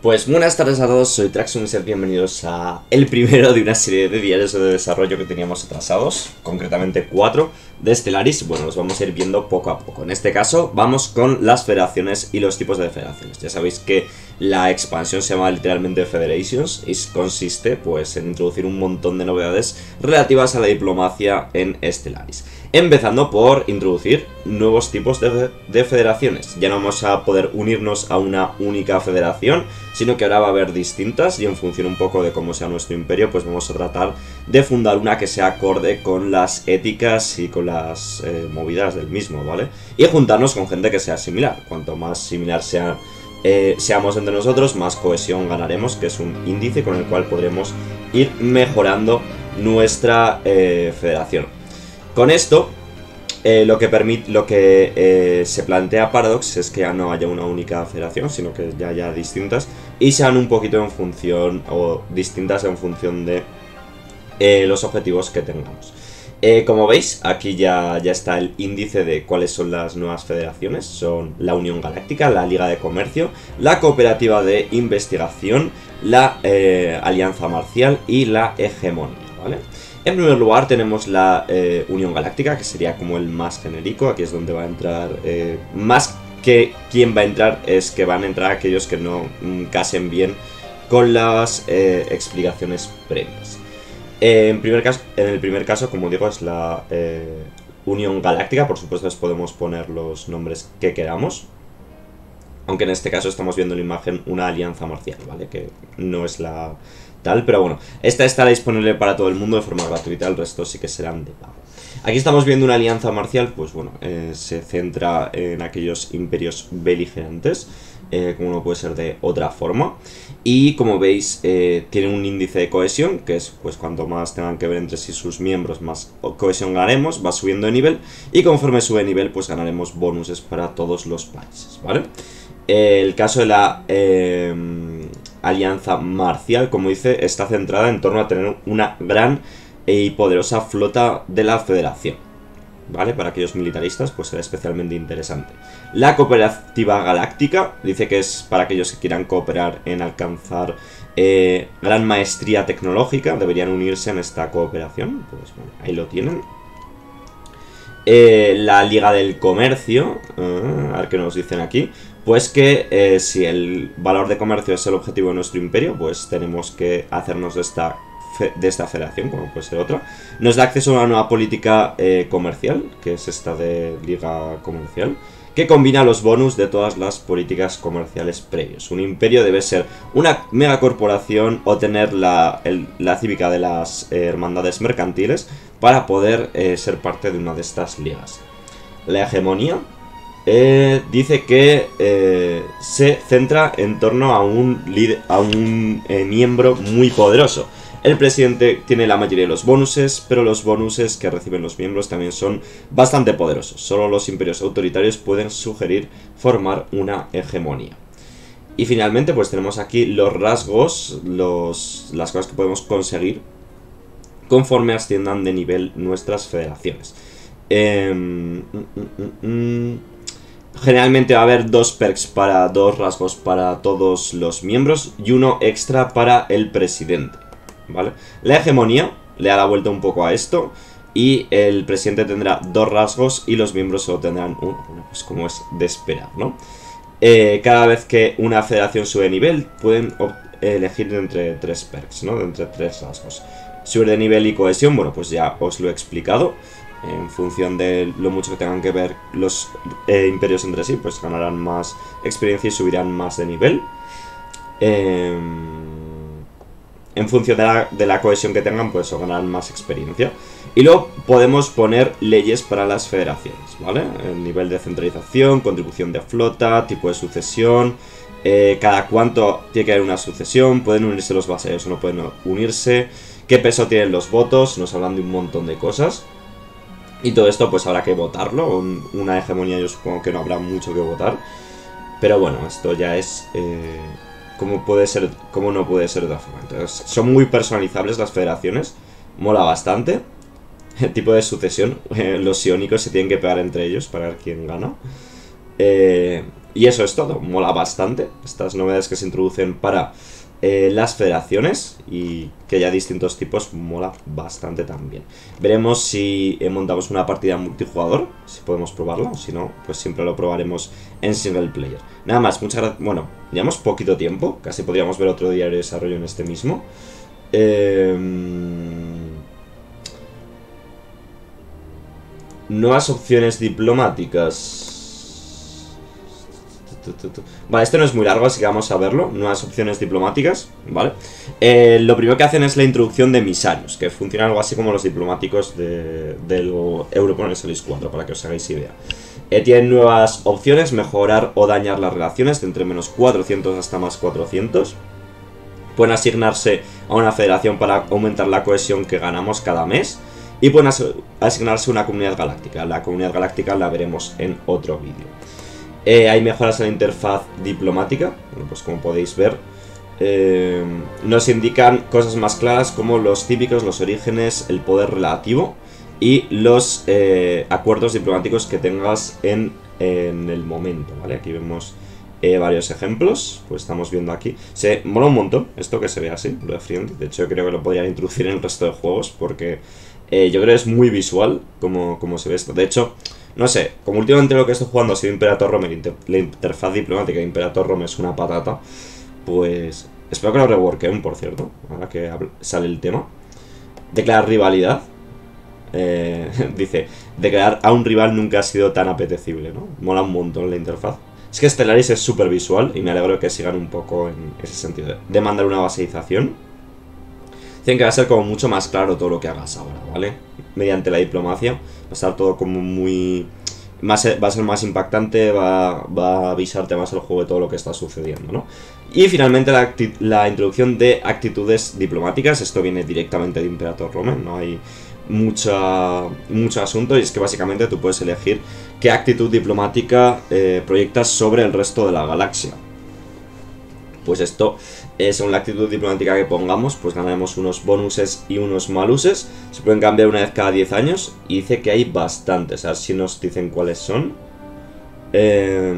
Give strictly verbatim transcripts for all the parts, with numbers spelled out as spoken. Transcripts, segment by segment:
Pues buenas tardes a todos, soy Traxxum y sed bienvenidos a el primero de una serie de diarios de desarrollo que teníamos atrasados, concretamente cuatro de Stellaris. Bueno, los vamos a ir viendo poco a poco. En este caso vamos con las federaciones y los tipos de federaciones. Ya sabéis que la expansión se llama literalmente Federations y consiste pues en introducir un montón de novedades relativas a la diplomacia en Stellaris. Empezando por introducir nuevos tipos de, de federaciones. Ya no vamos a poder unirnos a una única federación, sino que ahora va a haber distintas y en función un poco de cómo sea nuestro imperio, pues vamos a tratar de fundar una que sea acorde con las éticas y con las eh, movidas del mismo, ¿vale? Y juntarnos con gente que sea similar. Cuanto más similar sea, eh, seamos entre nosotros, más cohesión ganaremos, que es un índice con el cual podremos ir mejorando nuestra eh, federación. Con esto, eh, lo que, permite, lo que eh, se plantea Paradox es que ya no haya una única federación, sino que ya haya distintas y sean un poquito en función, o distintas en función de eh, los objetivos que tengamos. Eh, como veis, aquí ya, ya está el índice de cuáles son las nuevas federaciones. Son la Unión Galáctica, la Liga de Comercio, la Cooperativa de Investigación, la eh, Alianza Marcial y la Hegemonía, ¿vale? En primer lugar tenemos la eh, Unión Galáctica, que sería como el más genérico. Aquí es donde va a entrar, eh, más que quién va a entrar, es que van a entrar aquellos que no mm, casen bien con las eh, explicaciones previas. Eh, en, primer caso, en el primer caso, como digo, es la eh, Unión Galáctica. Por supuesto, les podemos poner los nombres que queramos. Aunque en este caso estamos viendo en la imagen una alianza marcial, ¿vale? Que no es la tal, pero bueno. Esta estará disponible para todo el mundo de forma gratuita, el resto sí que serán de pago. Aquí estamos viendo una alianza marcial, pues bueno, eh, se centra en aquellos imperios beligerantes, eh, como no puede ser de otra forma. Y como veis, eh, tienen un índice de cohesión, que es pues cuanto más tengan que ver entre sí sus miembros, más cohesión ganaremos, va subiendo de nivel. Y conforme sube de nivel, pues ganaremos bonuses para todos los países, ¿vale? El caso de la eh, alianza marcial, como dice, está centrada en torno a tener una gran y poderosa flota de la federación, ¿vale? Para aquellos militaristas pues será especialmente interesante. La Cooperativa Galáctica dice que es para aquellos que quieran cooperar en alcanzar eh, gran maestría tecnológica, deberían unirse en esta cooperación. Pues bueno, ahí lo tienen. Eh, la Liga del Comercio, uh, a ver qué nos dicen aquí. Pues que eh, si el valor de comercio es el objetivo de nuestro imperio, pues tenemos que hacernos de esta, de esta federación, como puede ser otra. Nos da acceso a una nueva política eh, comercial, que es esta de Liga Comercial, que combina los bonus de todas las políticas comerciales previos. Un imperio debe ser una megacorporación o tener la, el, la cívica de las eh, hermandades mercantiles para poder eh, ser parte de una de estas ligas. La hegemonía Eh, dice que eh, se centra en torno a un, líder, a un eh, miembro muy poderoso. El presidente tiene la mayoría de los bonuses, pero los bonuses que reciben los miembros también son bastante poderosos. Solo los imperios autoritarios pueden sugerir formar una hegemonía. Y finalmente pues tenemos aquí los rasgos, los, las cosas que podemos conseguir conforme asciendan de nivel nuestras federaciones. Eh, mm, mm, mm, Generalmente va a haber dos perks para dos rasgos para todos los miembros y uno extra para el presidente, ¿vale? La hegemonía le da la vuelta un poco a esto y el presidente tendrá dos rasgos y los miembros solo tendrán uno, bueno, pues como es de esperar, ¿no? Eh, cada vez que una federación sube de nivel pueden elegir entre tres perks, ¿no? Entre tres rasgos. Subir de nivel y cohesión, bueno, pues ya os lo he explicado. En función de lo mucho que tengan que ver los eh, imperios entre sí, pues ganarán más experiencia y subirán más de nivel. Eh, en función de la, de la cohesión que tengan, pues ganarán más experiencia. Y luego podemos poner leyes para las federaciones, ¿vale? El nivel de centralización, contribución de flota, tipo de sucesión, eh, cada cuánto tiene que haber una sucesión, pueden unirse los vasallos o no pueden unirse, qué peso tienen los votos, nos hablan de un montón de cosas. Y todo esto pues habrá que votarlo. Una hegemonía yo supongo que no habrá mucho que votar. Pero bueno, esto ya es eh, como puede ser, como no puede ser de otra forma. Entonces, son muy personalizables las federaciones. Mola bastante. El tipo de sucesión. Eh, los iónicos se tienen que pegar entre ellos para ver quién gana. Eh, y eso es todo, mola bastante estas novedades que se introducen para eh, las federaciones y que haya distintos tipos, mola bastante también. Veremos si eh, montamos una partida multijugador, si podemos probarlo, si no, pues siempre lo probaremos en single player. Nada más, muchas gracias. Bueno, llevamos poquito tiempo, casi podríamos ver otro diario de desarrollo en este mismo. Eh... Nuevas opciones diplomáticas. Vale, este no es muy largo, así que vamos a verlo. Nuevas opciones diplomáticas, ¿vale? Eh, lo primero que hacen es la introducción de emisarios, que funciona algo así como los diplomáticos de, del Europol Solis cuatro, para que os hagáis idea. Eh, tienen nuevas opciones, mejorar o dañar las relaciones de entre menos cuatrocientos hasta más cuatrocientos. Pueden asignarse a una federación para aumentar la cohesión que ganamos cada mes. Y pueden as asignarse una comunidad galáctica. La comunidad galáctica la veremos en otro vídeo. Eh, hay mejoras en la interfaz diplomática. Bueno, pues como podéis ver, eh, nos indican cosas más claras como los típicos, los orígenes, el poder relativo y los eh, acuerdos diplomáticos que tengas en, en el momento, ¿vale? Aquí vemos eh, varios ejemplos, pues estamos viendo aquí. Se mola un montón esto que se ve así, lo de Friend. De hecho, yo creo que lo podrían introducir en el resto de juegos porque eh, yo creo que es muy visual como, como se ve esto. De hecho, no sé, como últimamente lo que estoy jugando ha sido Imperator Rome, la, inter la interfaz diplomática de Imperator Rome es una patata, pues espero que lo reworken, por cierto, ahora que sale el tema. Declarar rivalidad. Eh, dice, declarar a un rival nunca ha sido tan apetecible, ¿no? Mola un montón la interfaz. Es que Stellaris es súper visual y me alegro que sigan un poco en ese sentido de mandar una baseización. Dicen que va a ser como mucho más claro todo lo que hagas ahora, ¿vale? Mediante la diplomacia va a estar todo como muy... Más, va a ser más impactante, va, va a avisarte más el juego de todo lo que está sucediendo, ¿no? Y finalmente la, la introducción de actitudes diplomáticas. Esto viene directamente de Imperator Rome, no hay mucha, mucho asunto, y es que básicamente tú puedes elegir qué actitud diplomática eh, proyectas sobre el resto de la galaxia. Pues esto, eh, según la actitud diplomática que pongamos, pues ganaremos unos bonuses y unos maluses. Se pueden cambiar una vez cada diez años y dice que hay bastantes. A ver si nos dicen cuáles son. Eh,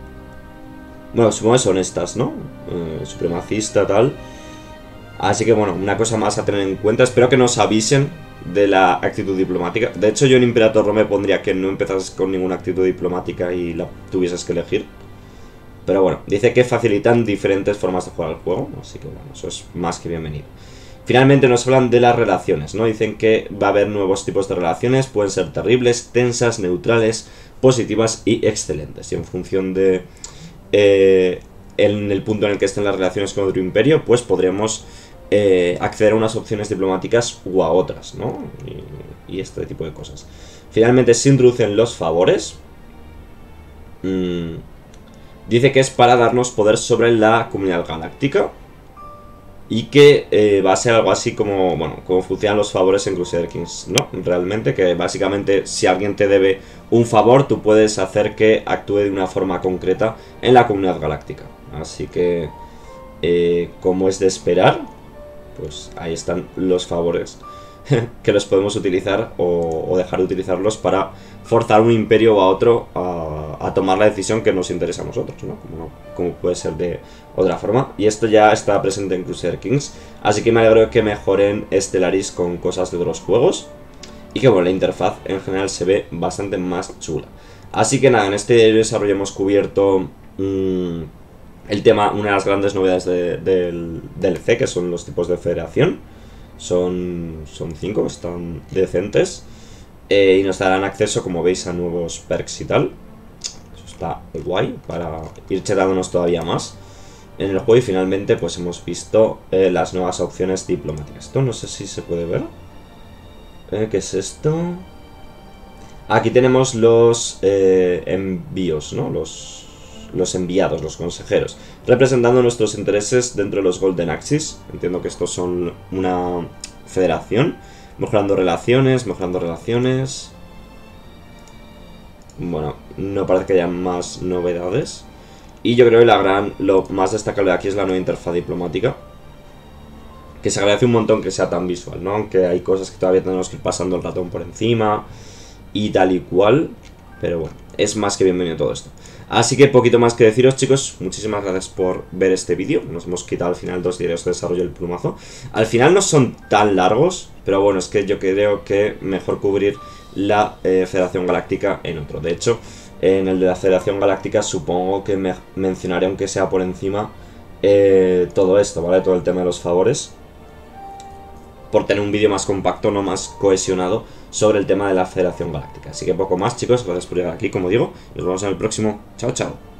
bueno, supongo que son estas, ¿no? Eh, supremacista, tal. Así que bueno, una cosa más a tener en cuenta. Espero que nos avisen de la actitud diplomática. De hecho, yo en Imperator Rome pondría que no empezases con ninguna actitud diplomática y la tuvieses que elegir. Pero bueno, dice que facilitan diferentes formas de jugar al juego, así que bueno, eso es más que bienvenido. Finalmente nos hablan de las relaciones, ¿no? Dicen que va a haber nuevos tipos de relaciones, pueden ser terribles, tensas, neutrales, positivas y excelentes. Y en función de eh, en el punto en el que estén las relaciones con otro imperio, pues podremos eh, acceder a unas opciones diplomáticas u a otras, ¿no? Y, y este tipo de cosas. Finalmente se introducen los favores. Mmm... Dice que es para darnos poder sobre la comunidad galáctica y que eh, va a ser algo así como, bueno, como funcionan los favores en Crusader Kings, ¿no? Realmente, que básicamente si alguien te debe un favor, tú puedes hacer que actúe de una forma concreta en la comunidad galáctica. Así que, eh, como es de esperar, pues ahí están los favores que los podemos utilizar o, o dejar de utilizarlos para forzar un imperio a otro a, a tomar la decisión que nos interesa a nosotros, ¿no? Como, no, como puede ser de otra forma. Y esto ya está presente en Crusader Kings, así que me alegro de que mejoren Stellaris con cosas de otros juegos y que bueno, la interfaz en general se ve bastante más chula. Así que nada, en este desarrollo hemos cubierto mmm, el tema, una de las grandes novedades de, del D L C, que son los tipos de federación. Son, son cinco, están decentes. Eh, y nos darán acceso, como veis, a nuevos perks y tal. Eso está guay para ir chetándonos todavía más en el juego. Y finalmente pues hemos visto eh, las nuevas opciones diplomáticas. Esto no sé si se puede ver. Eh, ¿Qué es esto? Aquí tenemos los eh, envíos, ¿no? Los, los enviados, los consejeros, representando nuestros intereses dentro de los Golden Axis. Entiendo que estos son una federación. Mejorando relaciones, mejorando relaciones. Bueno, no parece que haya más novedades. Y yo creo que la gran, lo más destacable de aquí es la nueva interfaz diplomática, que se agradece un montón que sea tan visual, ¿no? Aunque hay cosas que todavía tenemos que ir pasando el ratón por encima y tal y cual. Pero bueno, es más que bienvenido todo esto. Así que poquito más que deciros, chicos. Muchísimas gracias por ver este vídeo. Nos hemos quitado al final dos diarios de desarrollo del plumazo. Al final no son tan largos, pero bueno, es que yo creo que mejor cubrir la eh, Federación Galáctica en otro. De hecho, en el de la Federación Galáctica supongo que me mencionaré, aunque sea por encima, eh, todo esto, ¿vale? Todo el tema de los favores, por tener un vídeo más compacto, no más cohesionado, sobre el tema de la Federación Galáctica. Así que poco más, chicos, gracias por llegar aquí, como digo, y nos vemos en el próximo. Chao, chao.